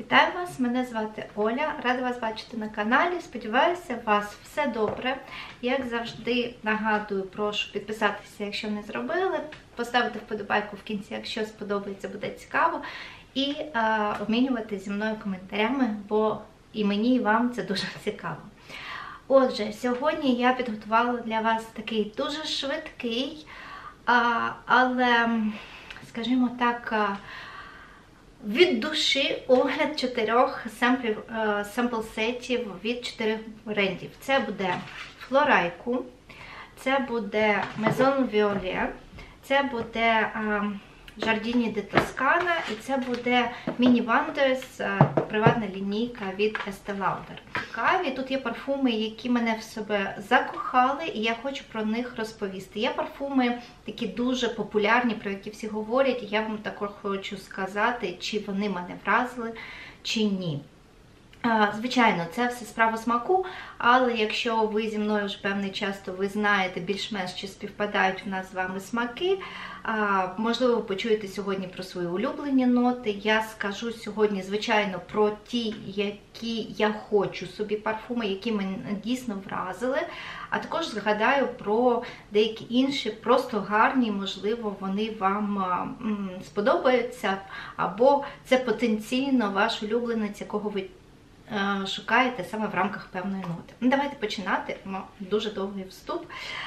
Вітаю вас! Мене звати Оля. Рада вас бачити на каналі. Сподіваюся, у вас все добре. Як завжди, нагадую, прошу підписатися, якщо не зробили, поставити вподобайку в кінці, якщо сподобається, буде цікаво, і обмінюватися зі мною коментарями, бо і мені, і вам це дуже цікаво. Отже, сьогодні я підготувала для вас такий дуже швидкий, але, скажімо так, від душі огляд 4 семпл-сетів від 4 брендів. Це буде Флорайку, це буде Maison Violet, це буде Giardini di Toscana і це буде Mini Wonders, приватна лінійка від Estée Lauder. Цікаві, тут є парфуми, які мене в себе закохали, і я хочу про них розповісти. Є парфуми такі дуже популярні, про які всі говорять, і я вам також хочу сказати, чи вони мене вразили, чи ні. Звичайно, це все справа смаку, але якщо ви зі мною вже певний час, то ви знаєте більш-менш, чи співпадають у нас з вами смаки. Можливо, ви почуєте сьогодні про свої улюблені ноти. Я скажу сьогодні, звичайно, про ті, які я хочу собі парфуми, які мене дійсно вразили. А також згадаю про деякі інші, просто гарні, можливо, вони вам сподобаються, або це потенційно ваш улюбленець, якого ви шукаєте саме в рамках певної ноти. Давайте починати, дуже довгий вступ.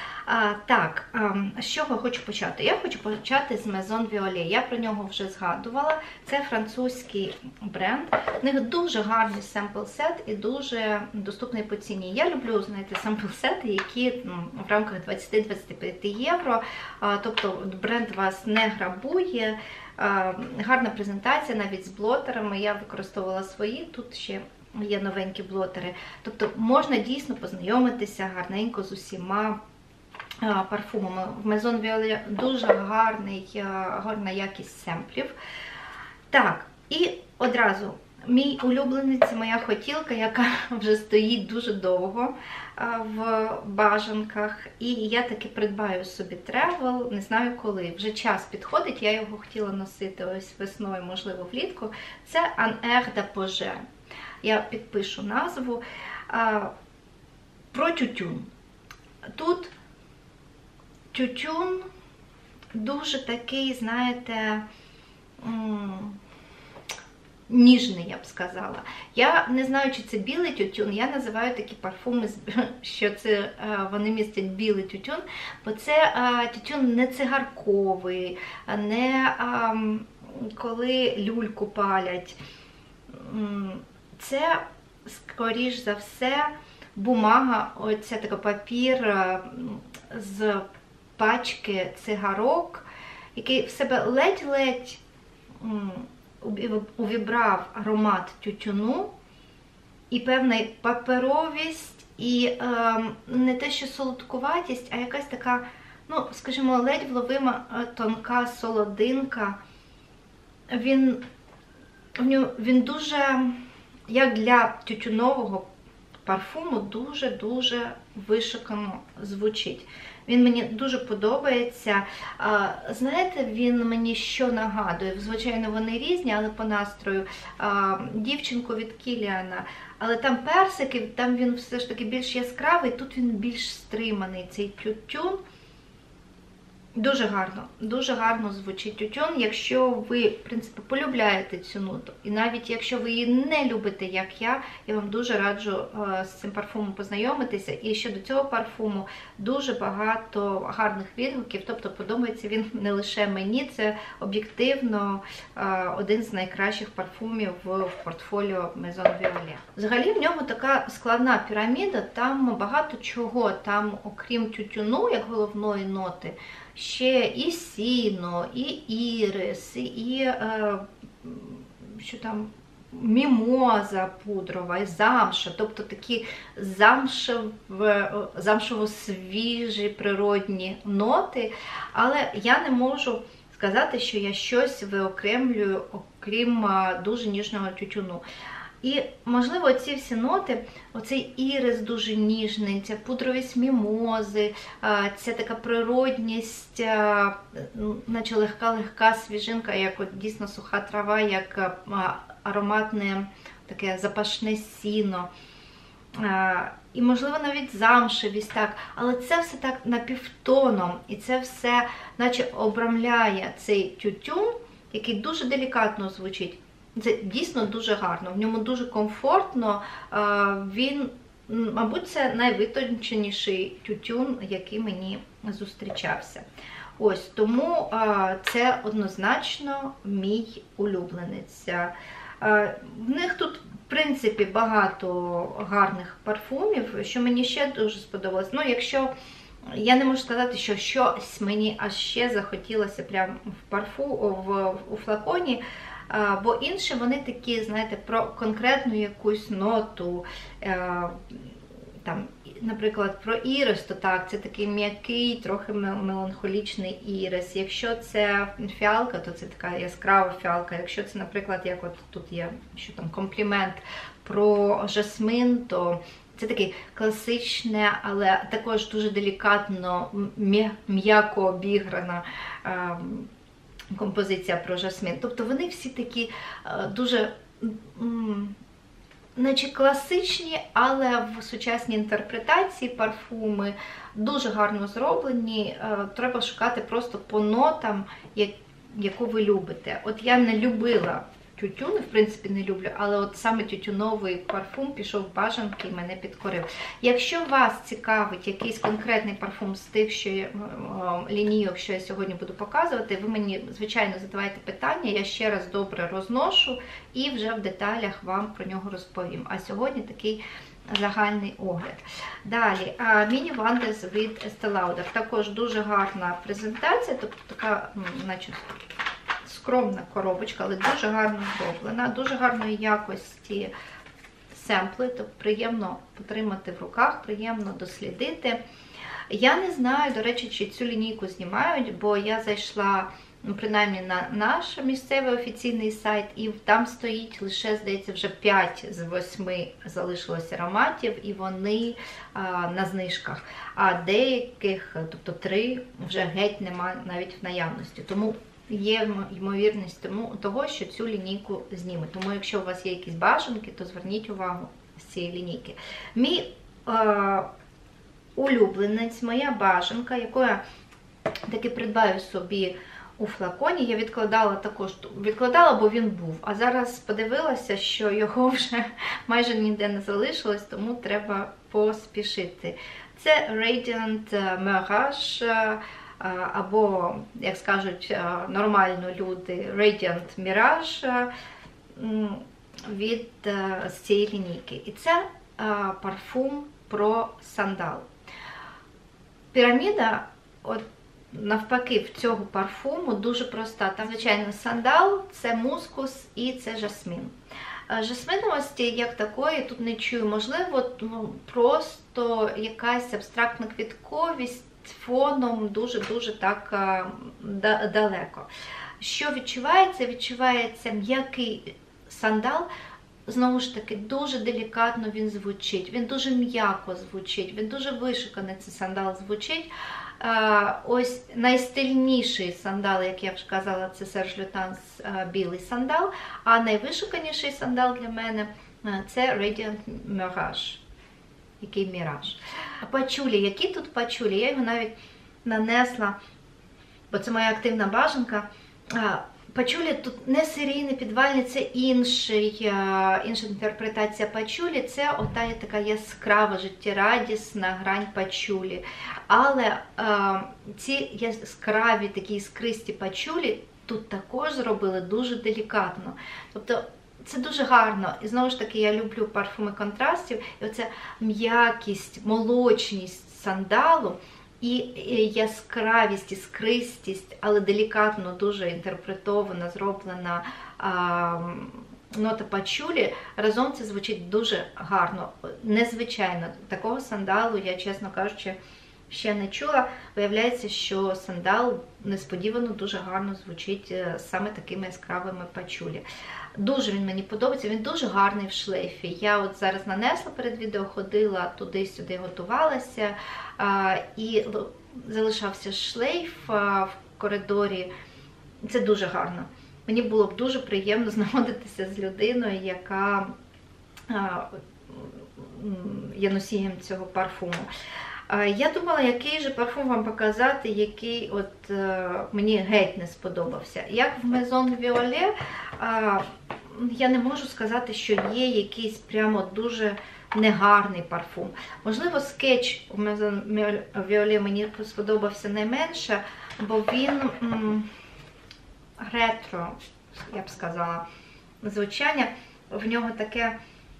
Так, з чого хочу почати? Я хочу почати з Maison Violet. Я про нього вже згадувала. Це французький бренд. У них дуже гарний семпл-сет і дуже доступний по ціні. Я люблю, знаєте, семпл-сети, які в рамках 20-25 євро. Тобто бренд вас не грабує. Гарна презентація, навіть з блотерами. Я використовувала свої, тут ще є новенькі блотери. Тобто можна дійсно познайомитися гарненько з усіма парфумами. В Maison Violet дуже гарна якість семплів. Так, і одразу мій улюблений – це моя хотілка, яка вже стоїть дуже довго в бажанках. І я таки придбаю собі тревел, не знаю коли. Вже час підходить, я його хотіла носити ось весною, можливо, влітку. Це Un Air d'Apogée. Я підпишу назву. Про тютюн. Тут тютюн дуже такий, знаєте, ніжний, я б сказала. Я не знаю, чи це білий тютюн, я називаю такі парфуми, що це вони містять білий тютюн, бо це тютюн не цигарковий, не коли люльку палять. Це, скоріш за все, бумага, оця така папір з пачки цигарок, який в себе ледь-ледь увібрав аромат тютюну, і певна паперовість, і не те, що солодкуватість, а якась така, ну, скажімо, ледь вловима тонка солодинка. Він дуже, як для тютюнового парфуму, дуже-дуже вишукано звучить. Він мені дуже подобається. Знаєте, він мені що нагадує? Звичайно, вони різні, але по настрою. Дівчинку від Кіліана. Але там персики, там він все ж таки більш яскравий, тут він більш стриманий, цей тютюн. Дуже гарно звучить тютюн, якщо ви, в принципі, полюбляєте цю ноту. І навіть якщо ви її не любите, як я вам дуже раджу з цим парфумом познайомитися. І щодо цього парфуму дуже багато гарних відгуків, тобто подобається він не лише мені, це об'єктивно один з найкращих парфумів в портфоліо Maison Violet. Взагалі в ньому така складна піраміда, там багато чого, там окрім тютюну, як головної ноти, ще і сіно, і ірис, і що там, мімоза пудрова, і замша, тобто такі замшево-свіжі природні ноти, але я не можу сказати, що я щось виокремлюю, окрім дуже ніжного тютюну. І, можливо, ці всі ноти, оцей ірис дуже ніжний, ця пудровість мімози, ця така природність, наче легка-легка свіжинка, як от дійсно суха трава, як ароматне таке запашне сіно. І, можливо, навіть замшевість, так, але це все так напівтоном, і це все наче обрамляє цей тютюн, який дуже делікатно звучить. Це дійсно дуже гарно, в ньому дуже комфортно, він, мабуть, це найвитонченіший тютюн, який мені зустрічався. Ось, тому це однозначно мій улюбленець. В них тут, в принципі, багато гарних парфумів, що мені ще дуже сподобалось. Ну, якщо я не можу сказати, що щось мені аж ще захотілося прямо у флаконі, бо інші вони такі, знаєте, про конкретну якусь ноту, там, наприклад, про ірис, то так, це такий м'який, трохи меланхолічний ірис. Якщо це фіалка, то це така яскрава фіалка. Якщо це, наприклад, як от тут є, що там, комплімент про жасмин, то це таке класичне, але також дуже делікатно, м'яко обіграна композиція про жасмин. Тобто вони всі такі дуже, наче класичні, але в сучасній інтерпретації парфуми, дуже гарно зроблені. Треба шукати просто по нотам, яку ви любите. От я не любила тютюни, в принципі, не люблю, але от саме тютюновий парфум пішов в бажанки і мене підкорив. Якщо вас цікавить якийсь конкретний парфум з тих, що лінійок, що я сьогодні буду показувати, ви мені, звичайно, задавайте питання, я ще раз добре розношу і вже в деталях вам про нього розповім. А сьогодні такий загальний огляд. Далі, Mini Wonders від Estee Lauder. Також дуже гарна презентація, тобто така, значить, скромна коробочка, але дуже гарно зроблена, дуже гарної якості семпли, тобто приємно потримати в руках, приємно дослідити. Я не знаю, до речі, чи цю лінійку знімають, бо я зайшла, принаймні, на наш місцевий офіційний сайт, і там стоїть лише, здається, вже 5 з 8 залишилось ароматів, і вони на знижках. А деяких, тобто 3, вже геть немає навіть в наявності. Тому є ймовірність того, що цю лінійку знімуть. Тому якщо у вас є якісь бажанки, то зверніть увагу з цієї лінійки. Мій улюбленець, моя бажанка, яку я таки придбаю собі у флаконі, я відкладала, бо він був. А зараз подивилася, що його вже майже ніде не залишилось, тому треба поспішити. Це Radiant Mirage, або, як скажуть нормально люди, Radiant Mirage від цієї лінійки. І це парфум про сандал. Піраміда, от, навпаки, в цього парфуму дуже проста. Там, звичайно, сандал, це мускус і це жасмін. Жасминовості, як такої, тут не чую. Можливо, просто якась абстрактна квітковість фоном дуже-дуже так далеко. Що відчувається? Відчувається м'який сандал. Знову ж таки, дуже делікатно він звучить, він дуже м'яко звучить, він дуже вишуканий цей сандал звучить. Ось найстильніший сандал, як я вже казала, це Serge Lutens білий сандал, а найвишуканіший сандал для мене це Radiant Mirage. Який міраж. А пачулі, які тут пачулі? Я його навіть нанесла, бо це моя активна бажанка. Пачулі тут не серійний, підвальний, це інша інтерпретація пачулі. Це ота така яскрава, життєрадісна грань пачулі. Але ці яскраві, такі іскристі пачулі тут також зробили дуже делікатно. Тобто це дуже гарно. І знову ж таки, я люблю парфуми контрастів. І оця м'якість, молочність сандалу і яскравість, іскристість, але делікатно дуже інтерпретована, зроблена нота пачулі. Разом це звучить дуже гарно. Незвичайно. Такого сандалу я, чесно кажучи, ще не чула. Виявляється, що сандал несподівано дуже гарно звучить саме такими яскравими пачулі. Дуже він мені подобається, він дуже гарний в шлейфі. Я от зараз нанесла перед відео, ходила туди-сюди, готувалася, і залишався шлейф в коридорі. Це дуже гарно. мені було б дуже приємно знаходитися з людиною, яка є носієм цього парфуму. Я думала, який же парфум вам показати, який от мені геть не сподобався. Як в Maison Violet, я не можу сказати, що є якийсь прямо дуже негарний парфум. Можливо, скетч у Maison Violet мені сподобався найменше, бо він ретро, я б сказала, звучання. В нього таке,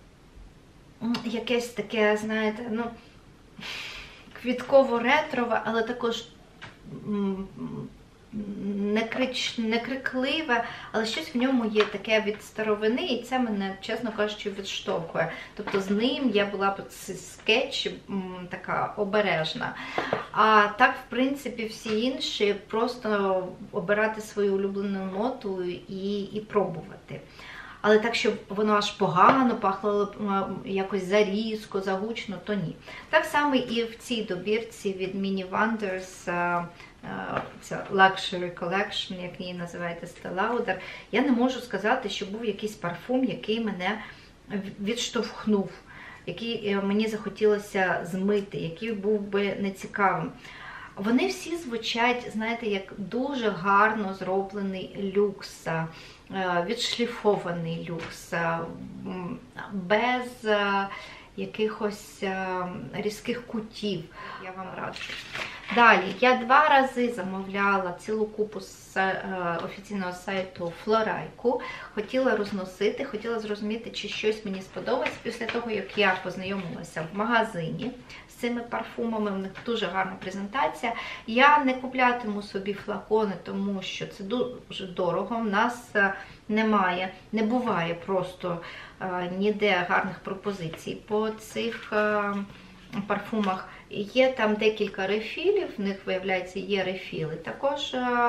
якесь таке, знаєте, ну, квітково-ретрове, але також не крикливе, але щось в ньому є таке від старовини, і це мене, чесно кажучи, відштовхує. Тобто з ним я була б скетч така обережна. А так, в принципі, всі інші просто обирати свою улюблену ноту і пробувати. Але так, щоб воно аж погано пахло, якось зарізко, загучно, то ні. Так само і в цій добірці від Mini Wonders, це Luxury Collection, як її називаєте, Estée Lauder. Я не можу сказати, що був якийсь парфум, який мене відштовхнув, який мені захотілося змити, який був би нецікавим. Вони всі звучать, знаєте, як дуже гарно зроблений люкс, відшліфований люкс, без якихось різких кутів. Я вам раджу. Далі, я 2 рази замовляла цілу купу з офіційного сайту Флорайку. Хотіла розносити, хотіла зрозуміти, чи щось мені сподобається. Після того, як я познайомилася в магазині з цими парфумами, у них дуже гарна презентація. Я не куплятиму собі флакони, тому що це дуже дорого. У нас не буває просто ніде гарних пропозицій по цих парфумах. Є там декілька рефілів, в них, виявляється, є рефіли також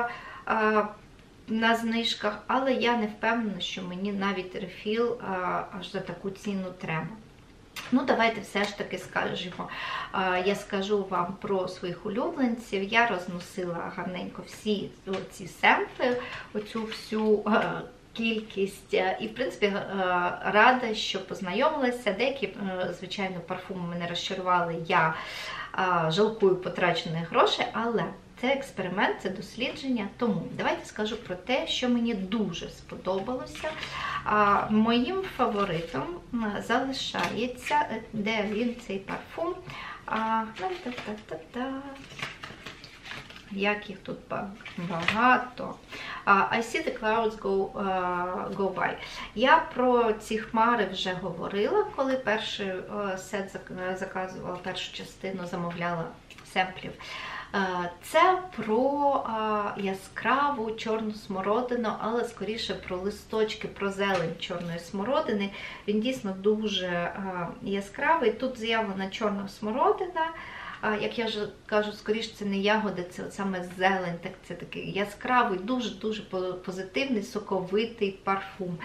на знижках, але я не впевнена, що мені навіть рефіл аж за таку ціну треба. Ну, давайте все ж таки скажемо. Я скажу вам про своїх улюбленців. Я розносила гарненько всі ці семпли, оцю всю кількість. І, в принципі, рада, що познайомилася. Деякі, звичайно, парфуми мене розчарували. Я жалкую потрачених грошей, але це експеримент, це дослідження. Тому давайте скажу про те, що мені дуже сподобалося. Моїм фаворитом залишається, де він, цей парфум. Як їх тут багато. I see the clouds go by. Я про ці хмари вже говорила, коли перший сет заказувала, першу частину замовляла семплів. Це про яскраву чорну смородину, але скоріше про листочки, про зелень чорної смородини. Він дійсно дуже яскравий. Тут заявлена чорна смородина. Як я вже кажу, скоріше це не ягоди, це саме зелень, це такий яскравий, дуже-дуже позитивний, соковитий парфум.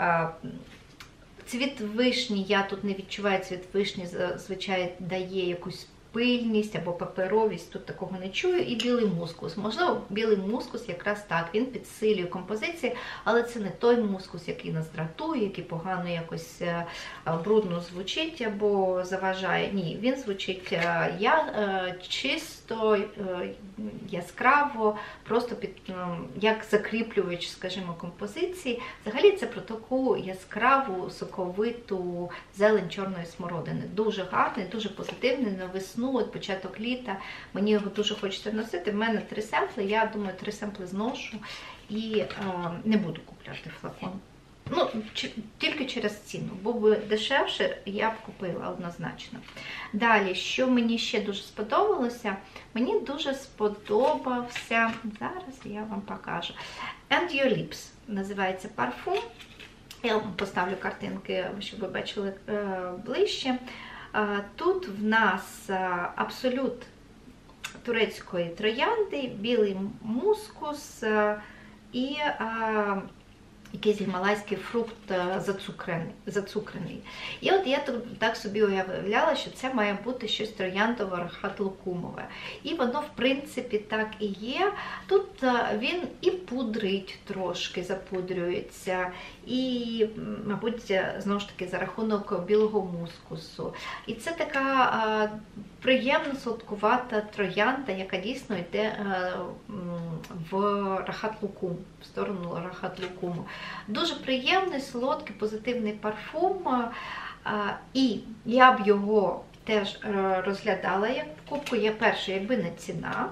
Цвіт вишні, я тут не відчуваю, цвіт вишні, зазвичай дає якусь пильність або паперовість, тут такого не чую. І білий мускус. Можливо, білий мускус якраз так, він підсилює композиції, але це не той мускус, який нас дратує, який погано якось брудно звучить або заважає. Ні, він звучить чисто, яскраво, просто як закріплювач, скажімо, композиції. Взагалі це про таку яскраву, соковиту зелень чорної смородини. Дуже гарний, дуже позитивний, на весну, от початок літа. Мені його дуже хочеться носити. В мене 3 семпли, я думаю, 3 семпли зношу і не буду купляти флакон. Ну, тільки через ціну. Був би дешевше, я б купила однозначно. Далі, що мені ще дуже сподобалося? Мені дуже сподобався, зараз я вам покажу. And Your Lips називається парфум. Я вам поставлю картинки, щоб ви бачили ближче. Тут в нас абсолют турецької троянди, білий мускус і якийсь гімалайський фрукт зацукрений. І от я так собі уявляла, що це має бути щось трояндово-рахат-лукумове. І воно, в принципі, так і є. Тут він і пудрить трошки, запудрюється, і, мабуть, знову ж таки, за рахунок білого мускусу. І це така приємна, сладкувата троянда, яка дійсно йде в рахат-лукум, в сторону рахат-лукуму. Дуже приємний, солодкий, позитивний парфум. І я б його теж розглядала як покупку. Я перше, якби не ціна.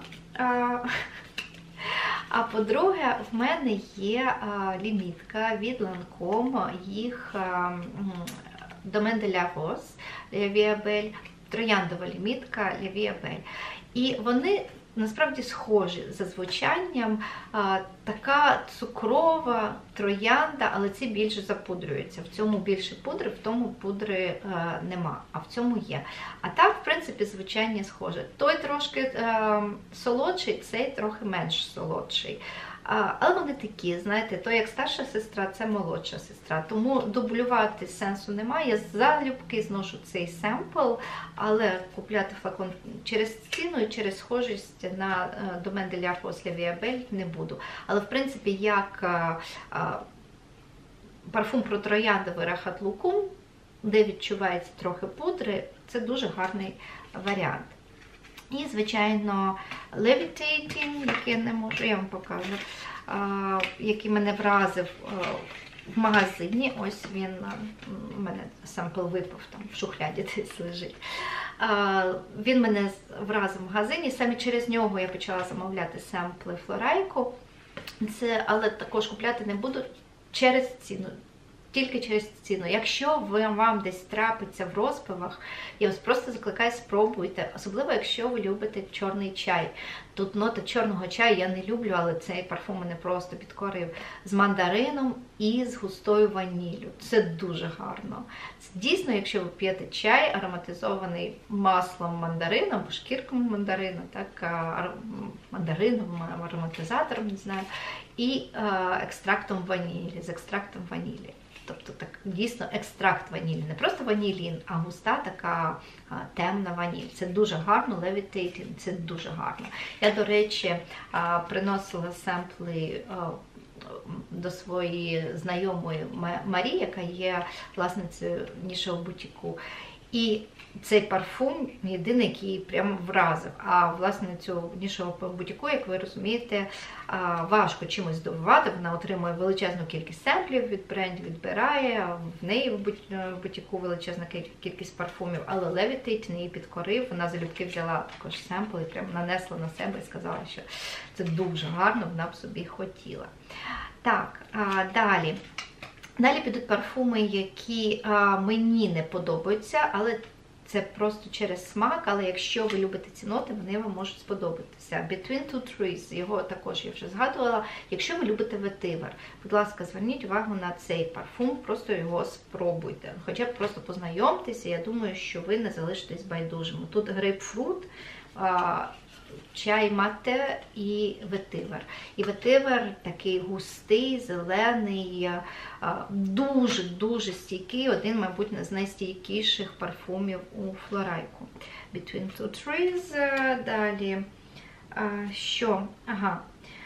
А по-друге, в мене є лімітка від Lancome, їх Domaine de la Rose, La Vie Belle, трояндова лімітка La Vie Belle. І вони насправді схожі за звучанням, така цукрова троянда, але ці більше запудрюються. В цьому більше пудри, в тому пудри нема, а в цьому є. А так, в принципі, звучання схоже. Той трошки солодший, цей трохи менш солодший. Але вони такі, знаєте, то як старша сестра, це молодша сестра. Тому дублювати сенсу немає. Я залюбки зношу цей семпл, але купляти флакон через ціну і через схожість на Domaine de la Rose La Vie Belle не буду. Але, в принципі, як парфум про трояндовий рахат-лукум, де відчувається трохи пудри, це дуже гарний варіант. І, звичайно, Levitating, який не можу, я вам покажу, який мене вразив в магазині. Ось він, у мене семпл випав, там в шухляді десь лежить. Він мене вразив в магазині, саме через нього я почала замовляти семпли Флорайку, але також купляти не буду через ціну. Тільки через ціну. Якщо вам десь трапиться в розпивах, я вас просто закликаю, спробуйте. Особливо, якщо ви любите чорний чай. Тут нота чорного чаю я не люблю, але цей парфум мене просто підкорив з мандарином і з густою ваніллю. Це дуже гарно. Це дійсно, якщо ви п'єте чай, ароматизований маслом мандарина, або шкірком мандарина, так, мандарином, ароматизатором, не знаю, і екстрактом ванілі, з екстрактом ванілі. Тобто так, дійсно екстракт ванілі, не просто ванілін, а густа така темна ваніль. Це дуже гарно, Levitating, це дуже гарно. Я, до речі, приносила семпли до своєї знайомої Марії, яка є власницею нішевого бутіку. І цей парфум єдиний, який її прямо вразив. А власне цю нішевого бутіку, як ви розумієте, важко чимось здобувати. Вона отримує величезну кількість семплів від брендів, відбирає, в неї в бутіку величезна кількість парфумів, але Levitating її підкорив, вона залюбки взяла також семпл і прямо нанесла на себе і сказала, що це дуже гарно, вона б собі хотіла. Так, далі. Далі підуть парфуми, які мені не подобаються, але це просто через смак, але якщо ви любите ці ноти, вони вам можуть сподобатися. Between Two Trees, його також я вже згадувала. Якщо ви любите ветивер, будь ласка, зверніть увагу на цей парфум, просто його спробуйте. Хоча б просто познайомтеся, я думаю, що ви не залишитесь байдужими. Тут грейпфрут, чай мате і ветивер. І ветивер такий густий, зелений, дуже-дуже стійкий, один, мабуть, з найстійкіших парфумів у Флорайку. Between Two Trees, далі, що? Ага.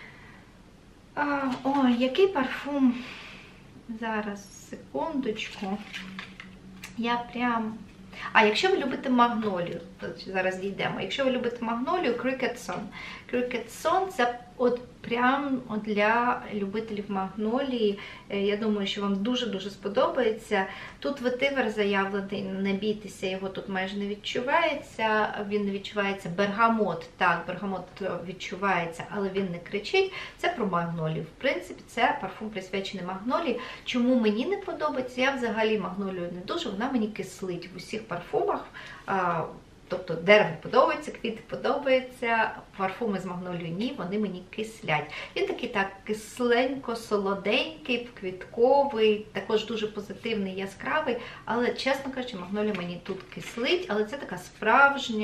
Ой, який парфум? Зараз, секундочку. Я прям... якщо ви любите магнолію, зараз дійдемо. Якщо ви любите магнолію, Cricket Sun. Cricket Sun – це от прям для любителів магнолії. Я думаю, що вам дуже-дуже сподобається. Тут ветивер заявлений, не бійтеся, його тут майже не відчувається. Він не відчувається. Бергамот, так, бергамот відчувається, але він не кричить. Це про магнолію. В принципі, це парфум присвячений магнолії. Чому мені не подобається? Я взагалі магнолію не дуже, вона мені кислить в усіх парфумах. Тобто дерево подобається, квіти подобаються, парфуми з магнолією ні, вони мені кислять. Він такий так кисленько-солоденький, квітковий, також дуже позитивний, яскравий, але, чесно кажучи, магнолія мені тут кислить, але це така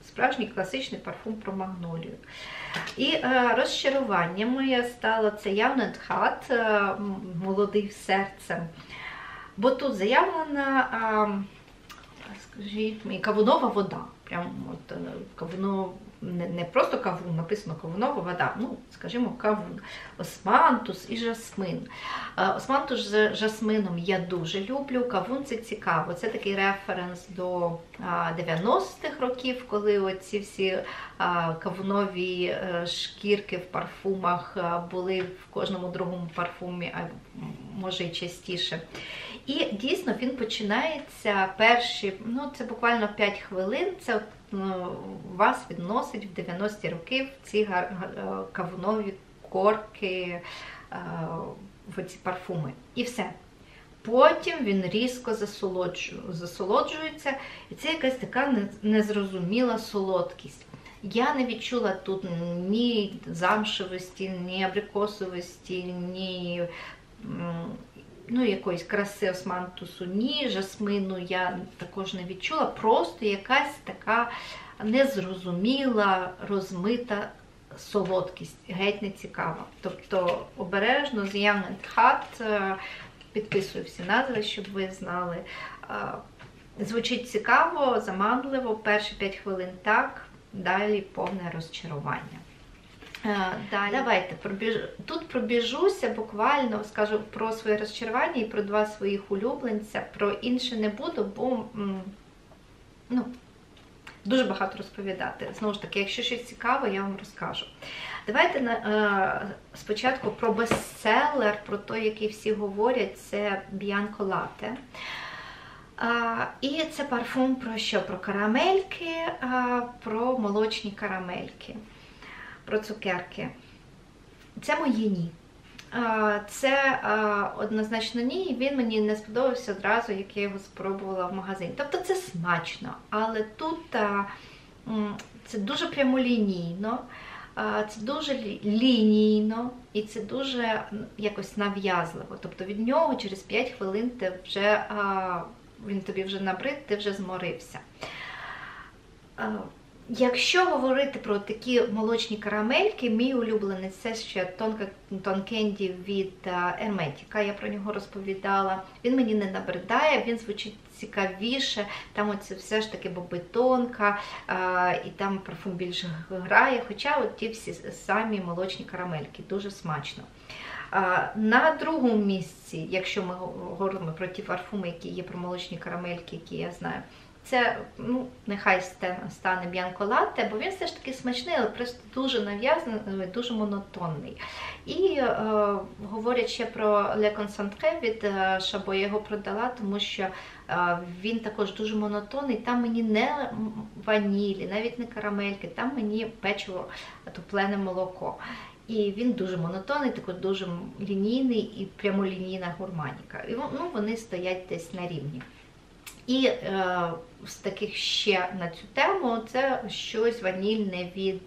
справжній класичний парфум про магнолію. І розчаруванням моє стало це Young and Hot, молодий серцем. Бо тут заявлена, скажіть мені, кавунова вода. Прямо от, не просто кавун, написано кавунова вода, ну, скажімо, кавун. Османтус і жасмин. Османтус з жасмином я дуже люблю, кавун це цікаво. Це такий референс до 90-х років, коли оці всі кавунові шкірки в парфумах були в кожному другому парфумі, а може і частіше. І дійсно він починається перші, ну це буквально 5 хвилин, це вас відносить в 90-ті роки в ці кавунові корки, в ці парфуми. І все. Потім він різко засолоджується, і це якась така незрозуміла солодкість. Я не відчула тут ні замшевості, ні абрикосовості, ні якоїсь краси османтусу, ні жасмину я також не відчула. Просто якась така незрозуміла, розмита солодкість, геть не цікава. Тобто обережно з Young and Hot, підписую всі назви, щоб ви знали. Звучить цікаво, заманливо, перші 5 хвилин так, далі повне розчарування. Давайте тут пробіжуся, буквально скажу про своє розчарування і про 2 своїх улюбленця. Про інше не буду, бо дуже багато розповідати. Знову ж таки, якщо щось цікаве, я вам розкажу. Давайте спочатку про бестселер, про той, який всі говорять, це Bianco Latte. І це парфум про що? Про карамельки, про молочні карамельки. Про цукерки. Це моє ні. Це однозначно ні, і він мені не сподобався одразу, як я його спробувала в магазині. Тобто це смачно, але тут це дуже прямолінійно, це дуже лінійно і це дуже якось нав'язливо. Тобто від нього через 5 хвилин він тобі вже набрид, ти вже зморився. Якщо говорити про такі молочні карамельки, мій улюблений це ще Ton Candy від Hermetica, я про нього розповідала. Він мені не набридає, він звучить цікавіше, там оце все ж таки бобитонка, і там парфум більше грає, хоча от ті всі самі молочні карамельки, дуже смачно. На другому місці, якщо ми говоримо про ті парфуми, які є про молочні карамельки, які я знаю, це, нехай стане Bianco Latte, бо він все ж таки смачний, але просто дуже нав'язаний, дуже монотонний. І говорять ще про Le Concentré від Chabot, я його продала, тому що він також дуже монотонний, там мені не ванілі, навіть не карамельки, там мені печиво, топлене молоко. І він дуже монотонний, також дуже лінійний і прямолінійна гурманіка. І вони стоять десь на рівні. І з таких ще на цю тему це щось ванільне від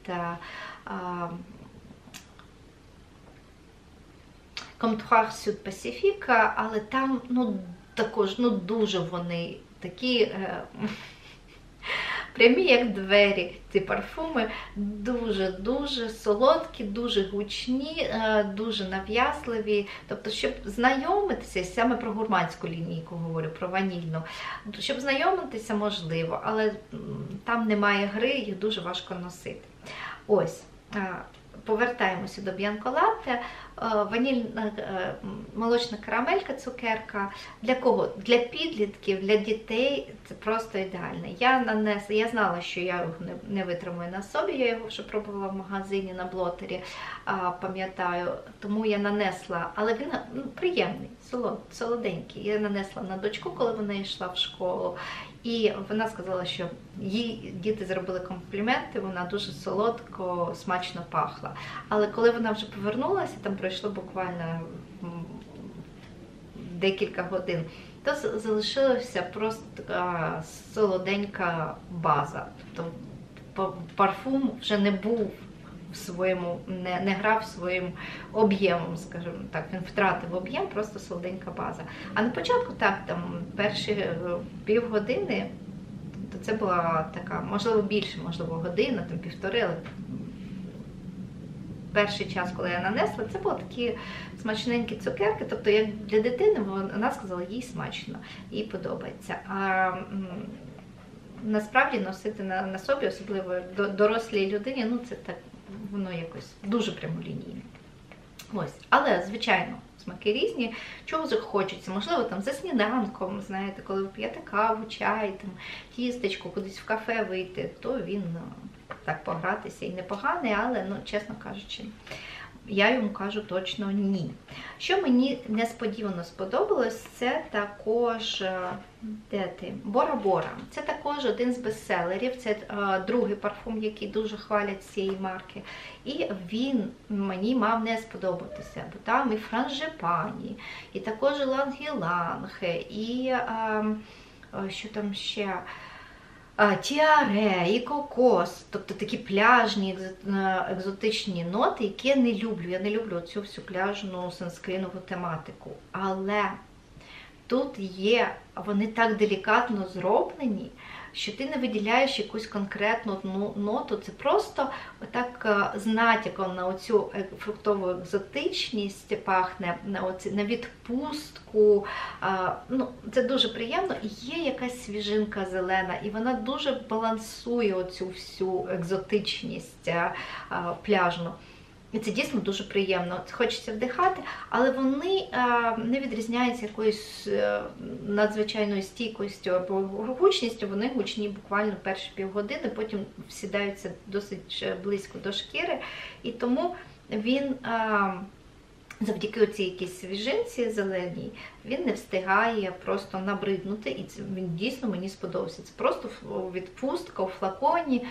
Comptoir Sud Pacifique, але там також дуже вони такі прямі, як двері, ці парфуми, дуже-дуже солодкі, дуже гучні, дуже нав'язливі. Тобто, щоб знайомитися, саме про гурманську лінійку говорю, про ванільну, щоб знайомитися можливо, але там немає гри, їх дуже важко носити. Ось. Повертаємося до Bianco Latte. Ванільна молочна карамелька, цукерка. Для кого? Для підлітків, для дітей це просто ідеально. Я знала, що я його не витримую на собі, я його вже пробувала в магазині на блотері, пам'ятаю, тому я нанесла, але він приємний, солоденький. Я нанесла на дочку, коли вона йшла в школу. І вона сказала, що їй діти зробили компліменти, вона дуже солодко, смачно пахла. Але коли вона вже повернулася, там пройшло буквально декілька годин, то залишилася просто така солоденька база. Тобто парфум вже не був в своєму, не грав своїм об'ємом, скажімо так, він втратив об'єм, просто солоденька база. А на початку так, там перші півгодини, це була така, можливо, більше, можливо, година, там півтори, але перший час, коли я нанесла, це були такі смачненькі цукерки, тобто як для дитини, вона сказала, їй смачно, їй подобається. А насправді носити на собі, особливо дорослій людині, ну це так, воно якось дуже прямолінійне. Ось, але, звичайно, смаки різні, чого захочеться, можливо, там за сніданком, знаєте, коли ви п'єте каву, чай, там, тістечко, кудись в кафе вийти, то він так погратися і непоганий, але, ну, чесно кажучи, я йому кажу точно ні. Що мені несподівано сподобалось, це також Бора-Бора. Це також один з бестселерів, це другий парфум, який дуже хвалять з цієї марки. І він мені мав не сподобатися, бо там і франжипані, і також ланг-іланг, і що там ще... тіаре, і кокос, тобто такі пляжні, екзотичні ноти, які я не люблю. Я не люблю цю всю пляжну санскринову тематику. Але тут є, вони так делікатно зроблені, що ти не виділяєш якусь конкретну ноту, це просто так з натяком на оцю фруктову екзотичність пахне, на відпустку. Ну, це дуже приємно. І є якась свіжинка зелена, і вона дуже балансує оцю всю екзотичність пляжну. І це дійсно дуже приємно. Хочеться вдихати, але вони не відрізняються якоюсь надзвичайною стійкістю або гучністю. Вони гучні буквально перші півгодини, потім всідаються досить близько до шкіри. І тому він, завдяки цій якійсь свіжинці зеленій, він не встигає просто набриднути. І він дійсно мені сподобався. Це просто відпустка у флаконі.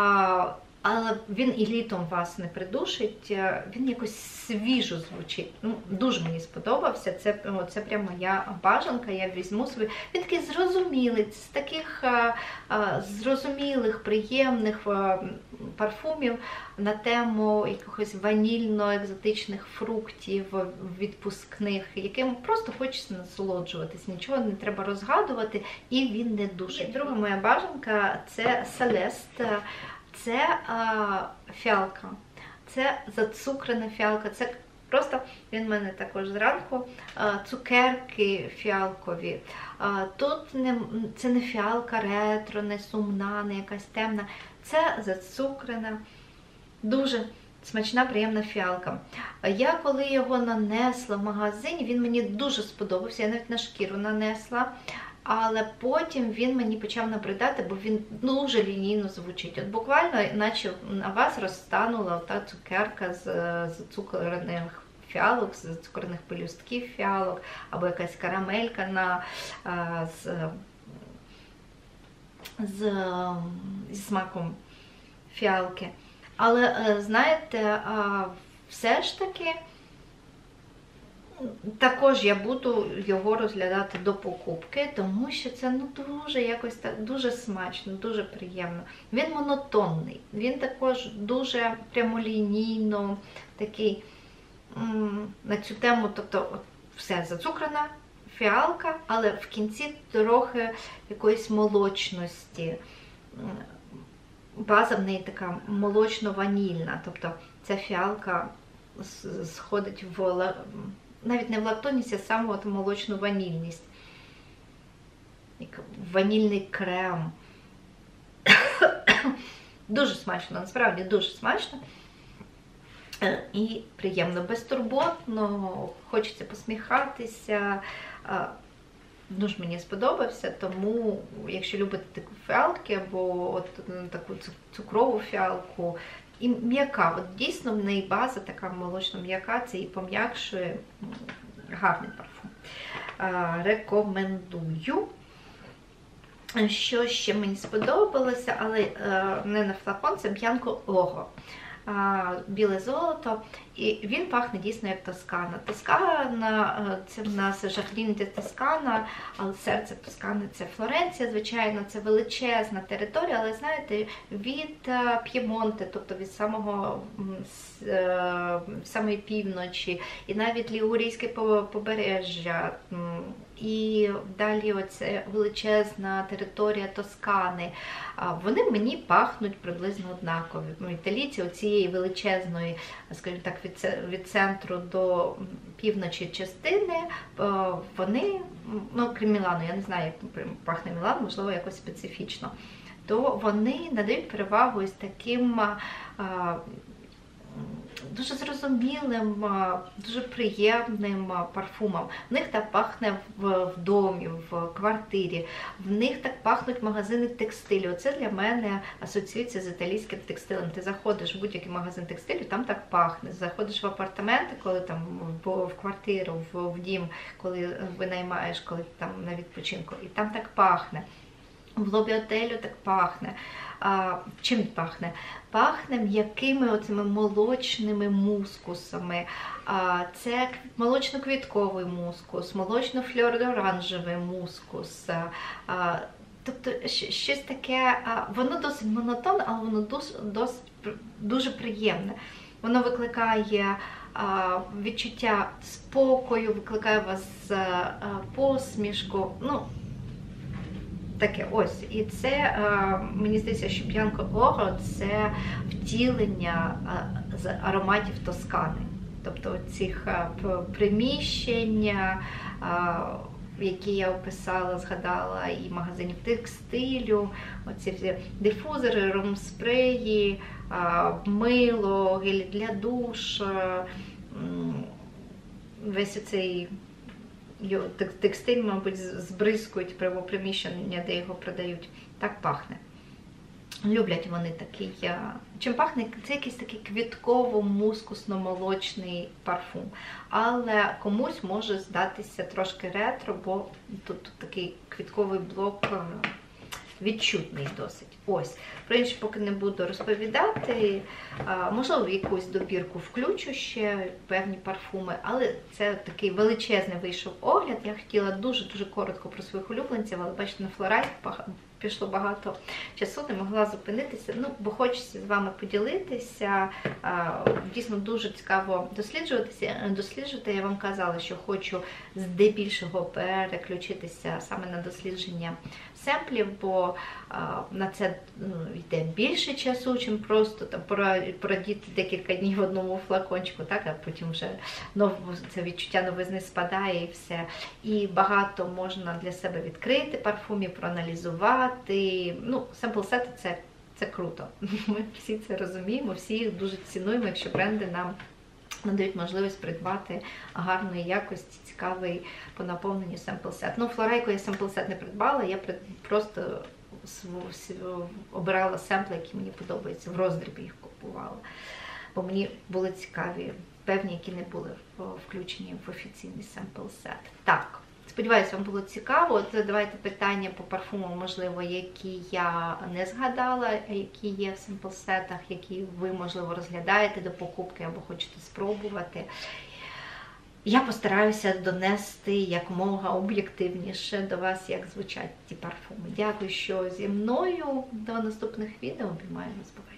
Але він і літом вас не придушить, він якось свіжо звучить. Ну, дуже мені сподобався, це прямо моя бажанка, я візьму собі. Він такий зрозумілий, з таких зрозумілих, приємних парфумів на тему якихось ванільно-екзотичних фруктів відпускних, яким просто хочеться насолоджуватись, нічого не треба розгадувати, і він не душить. Друга моя бажанка – це Селест. Це фіалка, це зацукрена фіалка, це просто, він в мене також зранку, цукерки фіалкові. Тут це не фіалка ретро, не сумна, не якась темна, це зацукрена, дуже смачна, приємна фіалка. Я коли його нанесла в магазині, він мені дуже сподобався, я навіть на шкіру нанесла. Але потім він мені почав набридати, бо він дуже лінійно звучить. От буквально, наче на вас розтанула та цукерка з зацукрених фіалок, з зацукрених пелюстків фіалок, або якась карамелька зі смаком фіалки. Але, знаєте, все ж таки, також я буду його розглядати до покупки, тому що це дуже якось так, дуже смачно, дуже приємно. Він монотонний, він також дуже прямолінійно такий на цю тему, тобто от, все зацукрена фіалка, але в кінці трохи якоїсь молочності. База в неї така молочно-ванільна, тобто ця фіалка сходить в навіть не в лактонність, а саме от молочну ванільність. Ванільний крем. Дуже смачно, насправді дуже смачно. І приємно, безтурботно, хочеться посміхатися. Дуже мені сподобався, тому якщо любите таку фіалки або от таку цукрову фіалку, і м'яка, от дійсно в неї база така молочно-м'яка, це і пом'якшує, гарний парфум. Рекомендую. Що ще мені сподобалося, але не на флакон, це Б'янко Ого. Біле золото, і він пахне дійсно як Тоскана. Тоскана, це в нас Жаклін де Тоскана, але серце Тоскани це Флоренція, звичайно, це величезна територія, але знаєте, від П'ємонте, тобто від самої півночі, і навіть Лігурійське побережжя, і далі оця величезна територія Тоскани. Вони мені пахнуть приблизно однаково. Італійці оцієї величезної, скажімо так, від центру до півночі частини, вони, ну, крім Мілану, я не знаю, як пахне Мілан, можливо, якось специфічно, то вони надають перевагу із таким дуже зрозумілим, дуже приємним парфумом. В них так пахне в домі, в квартирі, в них так пахнуть магазини текстилю. Це для мене асоціюється з італійським текстилем. Ти заходиш в будь-який магазин текстилю, там так пахне. Заходиш в апартаменти, коли там в квартиру, в дім, коли винаймаєш, коли там на відпочинку, і там так пахне. В лобі готелю так пахне. Чим пахне? Пахне м'якими оцими молочними мускусами. Це молочно-квітковий мускус, молочно-фльор-оранжевий мускус. Тобто щось таке, воно досить монотонне, але воно дуже приємне. Воно викликає відчуття спокою, викликає у вас посмішку. Ну, таке ось. І це, мені здається, що Bianco Oro – це втілення з ароматів Тоскани. Тобто цих приміщень, які я описала, згадала, і магазинів текстилю, оці всі дифузори, румспреї, мило, гелі для душ, весь оцей текстиль, мабуть, збризкують прямо приміщення, де його продають. Так пахне. Люблять вони такий. Чим пахне? Це якийсь такий квітково-мускусно-молочний парфум. Але комусь може здатися трошки ретро, бо тут такий квітковий блок відчутний досить. Ось. Про інші поки не буду розповідати. Можливо, якусь добірку включу ще, певні парфуми, але це такий величезний вийшов огляд. Я хотіла дуже-дуже коротко про своїх улюбленців, але бачите, на Флорайк пішло багато часу, не могла зупинитися, ну, бо хочеться з вами поділитися. Дійсно дуже цікаво досліджувати. Я вам казала, що хочу здебільшого переключитися саме на дослідження семплів, бо на це йде більше часу, чим просто там порадіти декілька днів в одному флакончику, так, а потім вже це відчуття новизни спадає і все. І багато можна для себе відкрити парфумів, проаналізувати. Ну, семпл-сети це круто. Ми всі це розуміємо, всі їх дуже цінуємо, якщо бренди нам надають можливість придбати гарної якості, цікавий по наповненню семпл-сет. Ну, Флорайку я семпл-сет не придбала, я просто обирала семпли, які мені подобаються, в роздрібі їх купувала. Бо мені були цікаві певні, які не були включені в офіційний семпл-сет. Так. Сподіваюся, вам було цікаво. Задавайте питання по парфумам, можливо, які я не згадала, які є в семпл-сетах, які ви, можливо, розглядаєте до покупки або хочете спробувати. Я постараюся донести якомога об'єктивніше до вас, як звучать ті парфуми. Дякую, що зі мною. До наступних відео. Обіймаю вас. Бувайте.